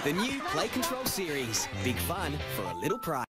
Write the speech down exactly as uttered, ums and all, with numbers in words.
The new Play Control series. Big fun for a little price.